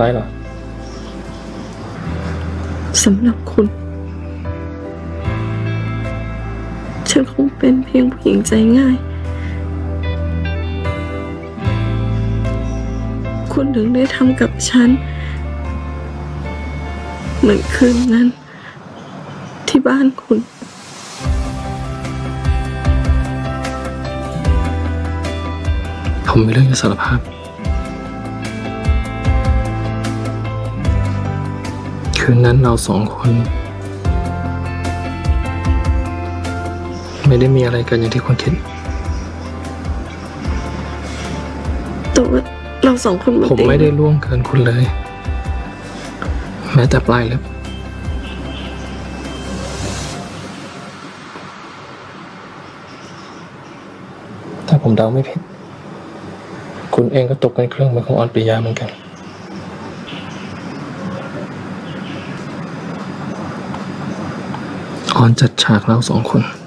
อะไรหรอสำหรับคุณฉันคงเป็นเพียงผู้หญิงใจง่ายคุณถึงได้ทำกับฉันเหมือนคืนนั้นที่บ้านคุณผมมีเรื่องจะสารภาพคืนนั้นเรา2 คนไม่ได้มีอะไรกันอย่างที่คุณคิดแต่ว่าเรา2 คนผมไม่ได้ล่วงเกินคุณเลยแม้แต่ปลายเล็บถ้าผมเดาไม่ผิดคุณเองก็ตกเป็นเครื่องมือของออนปริยาเหมือนกันออนจัดฉากเรา2 คน